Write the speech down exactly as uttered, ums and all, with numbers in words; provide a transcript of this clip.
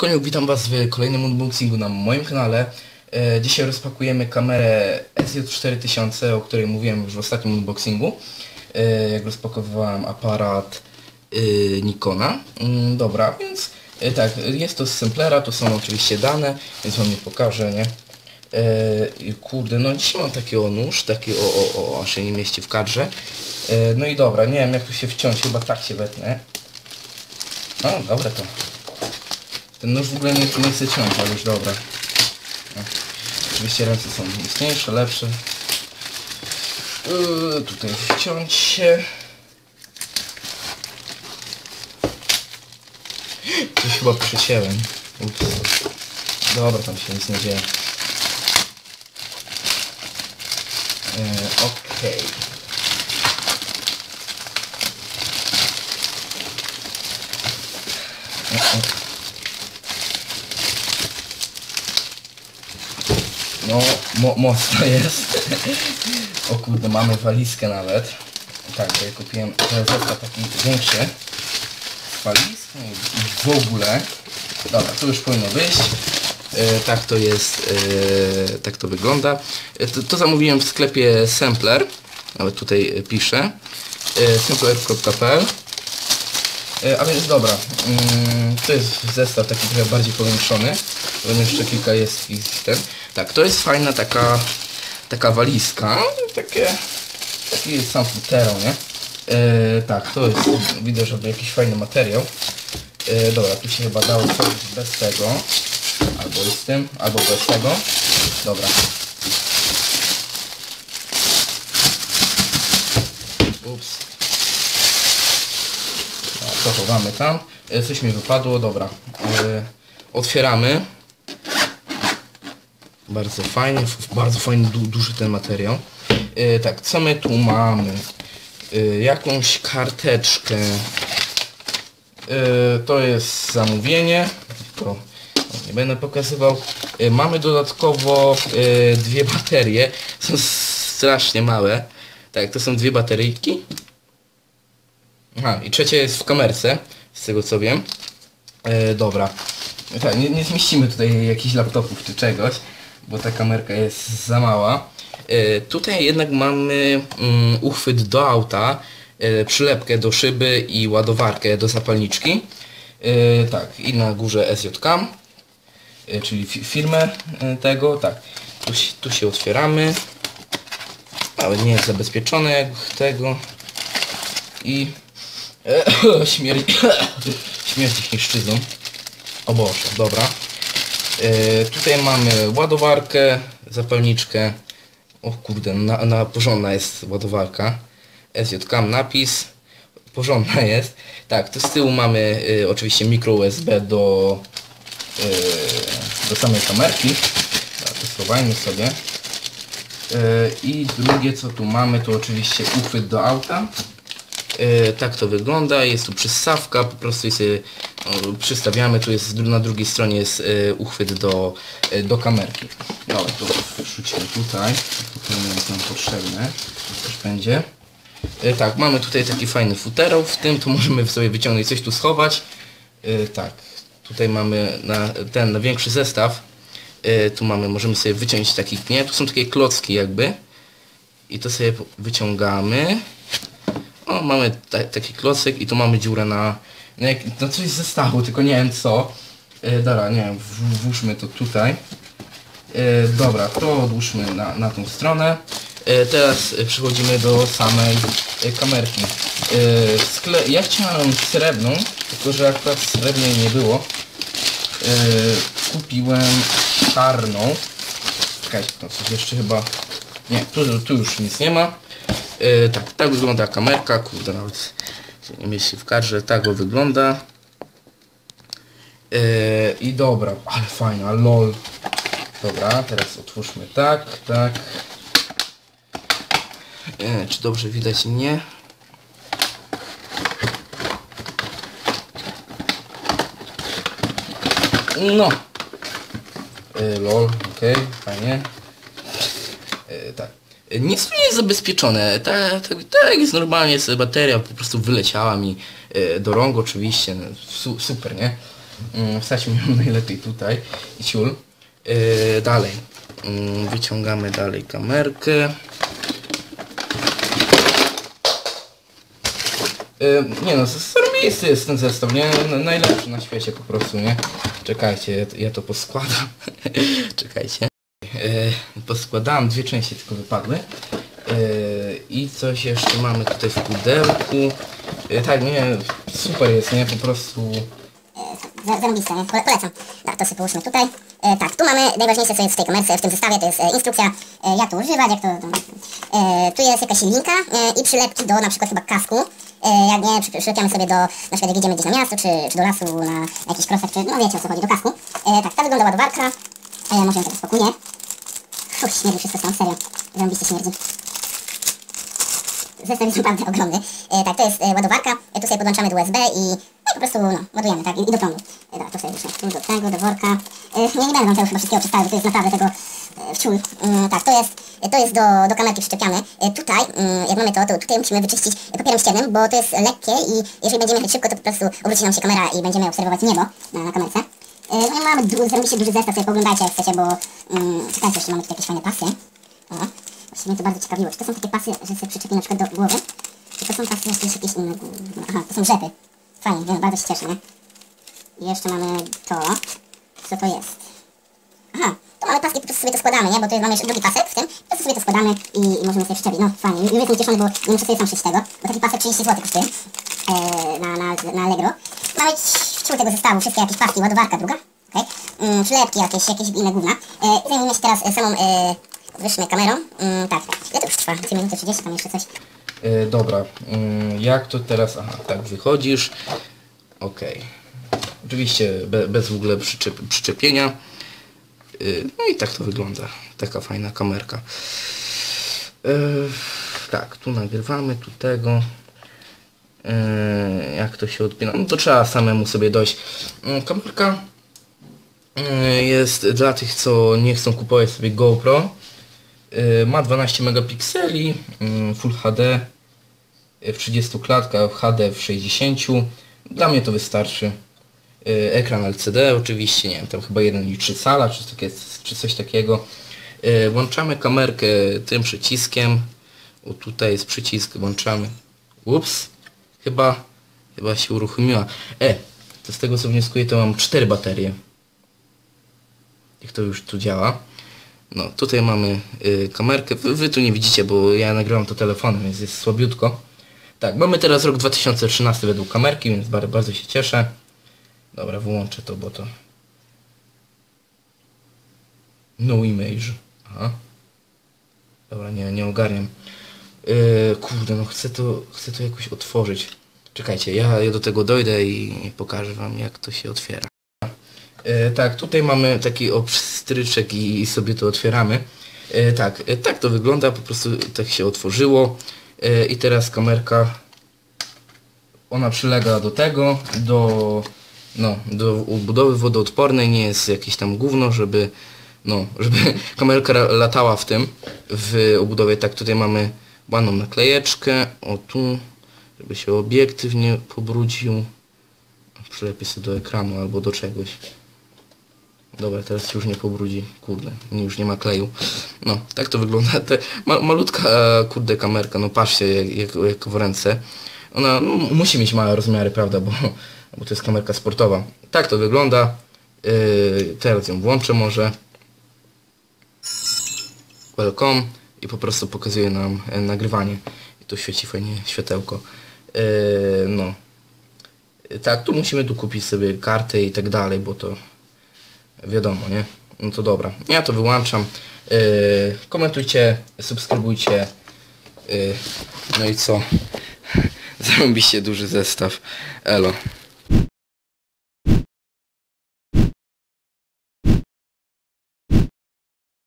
Koniuk, witam Was w kolejnym unboxingu na moim kanale. E, dzisiaj rozpakujemy kamerę S J cztery tysiące, o której mówiłem już w ostatnim unboxingu, e, jak rozpakowywałem aparat e, Nikona. Mm, dobra, więc e, tak, jest to z samplera, to są oczywiście dane, więc Wam nie pokażę, nie? E, kurde, no dzisiaj mam taki o nóż, taki o, o, o, aż się nie mieści w kadrze. E, no i dobra, nie wiem jak tu się wciąć, chyba tak się wetnę. No, dobra to. Ten nóż w ogóle nie, nie chce ciąć, ale już dobra. No. Oczywiście ręce są mocniejsze, lepsze. Yy, tutaj wciąć się. Coś chyba przecięłem. Ups. Dobra, tam się nic nie dzieje. Yy, Okej. Okay. No, mo mocno jest. O kurde, mamy walizkę nawet. Tak, ja kupiłem zestaw taki większy. Walizkę i w ogóle. Dobra, to już powinno wyjść. E, tak to jest, e, tak to wygląda. E, to, to zamówiłem w sklepie Sampler. Nawet tutaj piszę. E, sampler kropka p l. E, a więc dobra, mm, to jest zestaw taki trochę bardziej powiększony. Bo jeszcze kilka jest ich ten. Tak, to jest fajna taka taka walizka, takie taki sam futero, nie? E, tak, to jest, widzę, żeby jakiś fajny materiał. E, dobra, tu się chyba dało coś bez tego, albo z tym, albo bez tego. Dobra. Ups. No, to chowamy tam. E, coś mi wypadło, dobra. E, otwieramy. Bardzo fajnie, bardzo fajny, du duży ten materiał. Yy, tak, co my tu mamy? Yy, jakąś karteczkę. Yy, to jest zamówienie. To nie będę pokazywał. Yy, mamy dodatkowo yy, dwie baterie. Są strasznie małe. Tak, to są dwie bateryjki. Aha, i trzecia jest w kamerce, z tego co wiem. Yy, dobra. Tak, nie, nie zmieścimy tutaj jakichś laptopów czy czegoś, bo ta kamerka jest za mała. E, tutaj jednak mamy um, uchwyt do auta, e, przylepkę do szyby i ładowarkę do zapalniczki. E, tak, i na górze S J Cam, e, czyli fi firmę e, tego. Tak, tu, tu się otwieramy, ale nie jest zabezpieczone jak tego. I e, śmierdzi, śmierdzi chińszczyzną. O Boże, dobra. Yy, tutaj mamy ładowarkę, zapalniczkę. O kurde, na, na porządna jest ładowarka. S J Cam napis. Porządna jest. Tak, to z tyłu mamy yy, oczywiście mikro U S B do, yy, do samej kamerki. Tak, to schowajmy sobie. Yy, I drugie co tu mamy to oczywiście uchwyt do auta. Yy, tak to wygląda, jest tu przystawka, po prostu sobie no, przystawiamy, tu jest na drugiej stronie jest yy, uchwyt do, yy, do kamerki. Dobra, to wrzucimy tutaj, to jest nam potrzebne, to też będzie. Yy, tak, mamy tutaj taki fajny futerał, w tym to możemy sobie wyciągnąć coś tu schować. Yy, tak, tutaj mamy na ten na większy zestaw, yy, tu mamy, możemy sobie wyciąć taki, nie, tu są takie klocki jakby i to sobie wyciągamy. O, mamy taki klocek i tu mamy dziurę na, na, jak, na coś z zestawu, tylko nie wiem co. E, dobra, nie wiem, włóżmy to tutaj. E, dobra, to odłóżmy na, na tą stronę. E, teraz przechodzimy do samej e, kamerki. E, skle ja chciałem srebrną, tylko że akurat srebrnej nie było. E, kupiłem czarną. Czekajcie, to coś jeszcze chyba... Nie, tu, tu już nic nie ma. Yy, tak, tak wygląda kamerka, kurde, nawet się nie mieści w kadrze, tak go wygląda. Yy, I dobra, ale fajna, lol. Dobra, teraz otwórzmy tak, tak. Yy, czy dobrze widać? Nie. No. Yy, lol, okej, okay, fajnie. Yy, tak. Nic tu nie jest zabezpieczone, tak, tak, tak jest normalnie, jest bateria po prostu wyleciała mi do rąk oczywiście, su, super, nie? Yy, wsadźmy ją najlepiej tutaj i ciul. Yy, dalej. Yy, wyciągamy dalej kamerkę. Yy, nie no, miejsce jest ten zestaw, nie? Najlepszy na świecie po prostu, nie? Czekajcie, ja to, ja to poskładam. Czekajcie. Yy, poskładałem, dwie części tylko wypadły. Yy, I coś jeszcze mamy tutaj w pudełku. Yy, tak, nie, super jest, nie? Po prostu... Zarobiste, nie? Pole, polecam. Tak, to sobie połóżmy tutaj. E, tak, tu mamy najważniejsze, co jest w tej kamerce, w tym zestawie, to jest e, instrukcja, e, jak to używać, jak to... E, tu jest jakaś linka e, i przylepki do na przykład chyba kasku. E, jak nie, przy, przylepiamy sobie do, na przykład jak idziemy gdzieś na miasto, czy, czy do lasu, na jakiś krosek, czy no wiecie o co chodzi, do kasku. E, tak, ta wygląda ładowarka. E, może ją teraz spokójnie. Uff, śmierdzi wszystko stąd, serio. Zarąbiście śmierdzi. Zestaw jest naprawdę ogromny. E, tak, to jest e, ładowarka, e, tu sobie podłączamy do U S B i, no, i po prostu no, ładujemy, tak, i, i do prądu. E, tak, to sobie już tu do tego, do worka. E, nie, nie będę wam tego chyba wszystkiego przedstawiał, to jest naprawdę tego e, wciul. E, tak, to jest, e, to jest do, do kamerki przyczepiane. E, tutaj, e, jak mamy to, to tutaj musimy wyczyścić papierem ściennym, bo to jest lekkie i jeżeli będziemy jechać szybko, to po prostu obróci nam się kamera i będziemy obserwować niebo na, na kamerce. E, no i mamy du zrobiliście duży zestaw, sobie pooglądajcie jak chcecie, bo mm, czekajcie, jeszcze mamy tutaj jakieś fajne pasy. O. Właściwie mnie to bardzo ciekawiło. Czy to są takie pasy, że sobie przyczepi na przykład do głowy? Czy to są pasy jakieś, jakieś inne? Aha, to są rzepy. Fajnie, wiem, bardzo się cieszę, nie? I jeszcze mamy to. Co to jest? Aha, to mamy paski, po prostu sobie to składamy, nie? Bo to jest, mamy jeszcze drugi pasek w tym. Po prostu sobie to składamy i, i możemy sobie przyczepić. No, fajnie. Już jestem ucieszony, bo nie muszę sobie sam szyć tego. Bo taki pasek trzydzieści złotych kosztuje. Eee, na, na, na Allegro. Mamy w ciągu tego zestawu wszystkie jakieś paski, ładowarka druga. Okay. Mm, przylepki jakieś, jakieś inne gówna. Eee, zajmujemy się teraz e, samą... E, Wyszmy kamerą. Mm, tak, ile to już trwa? dwie minuty trzydzieści, tam jeszcze coś. Yy, dobra, yy, jak to teraz? Aha, tak, wychodzisz. Okej. Okay. Oczywiście be, bez w ogóle przyczep, przyczepienia. Yy, no i tak to wygląda. Taka fajna kamerka. Yy, tak, tu nagrywamy, tu tego. Yy, jak to się odpina? No to trzeba samemu sobie dojść. Yy, kamerka yy, jest dla tych, co nie chcą kupować sobie GoPro. Ma dwanaście megapikseli, Full H D w trzydziestu klatkach, H D w sześćdziesięciu. Dla mnie to wystarczy. Ekran L C D oczywiście, nie wiem, tam chyba jeden i trzy cala, czy, takie, czy coś takiego. Włączamy kamerkę tym przyciskiem. O, tutaj jest przycisk, włączamy. Ups, chyba, chyba się uruchomiła. E, to z tego co wnioskuję, to mam cztery baterie. Jak to już tu działa. No, tutaj mamy y, kamerkę, wy, wy tu nie widzicie, bo ja nagrywam to telefonem, więc jest słabiutko. Tak, mamy teraz rok dwa tysiące trzynasty według kamerki, więc bardzo, bardzo się cieszę. Dobra, wyłączę to, bo to... No image. Aha. Dobra, nie, nie ogarniam. Yy, kurde, no chcę to, chcę to jakoś otworzyć. Czekajcie, ja, ja do tego dojdę i pokażę wam, jak to się otwiera. E, tak, tutaj mamy taki obstryczek i, i sobie to otwieramy. E, tak, e, tak to wygląda, po prostu tak się otworzyło. E, I teraz kamerka, ona przylega do tego, do, no, do budowy wodoodpornej, nie jest jakieś tam gówno, żeby, no, żeby kamerka latała w tym, w obudowie. Tak, tutaj mamy ładną naklejeczkę, o tu, żeby się obiektyw nie pobrudził. Przylepię sobie do ekranu albo do czegoś. Dobra, teraz się już nie pobrudzi. Kurde, już nie ma kleju. No, tak to wygląda. Te ma, malutka, kurde, kamerka. No patrzcie, jak, jak, jak w ręce. Ona no, musi mieć małe rozmiary, prawda, bo, bo to jest kamerka sportowa. Tak to wygląda. Yy, teraz ją włączę może. Welcome. I po prostu pokazuje nam e, nagrywanie. I tu świeci fajnie światełko. Yy, no. Tak, tu musimy tu kupić sobie kartę i tak dalej, bo to wiadomo, nie? No to dobra. Ja to wyłączam. Yy, komentujcie, subskrybujcie. Yy, no i co? Zrobiliście duży zestaw. Elo.